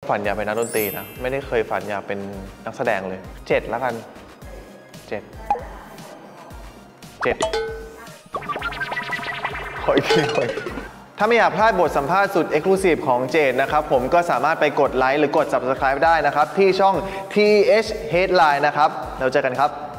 ฝันอยากเป็นนักดนตรีนะไม่ได้เคยฝันอยากเป็นนักแสดงเลย7แล้วกัน7ขออีกทีถ้าไม่อยากพลาดบทสัมภาษณ์สุด Exclusive ของเจดนะครับผมก็สามารถไปกดไลค์หรือกด Subscribe ได้นะครับที่ช่อง TH Headline นะครับแล้วเจอกันครับ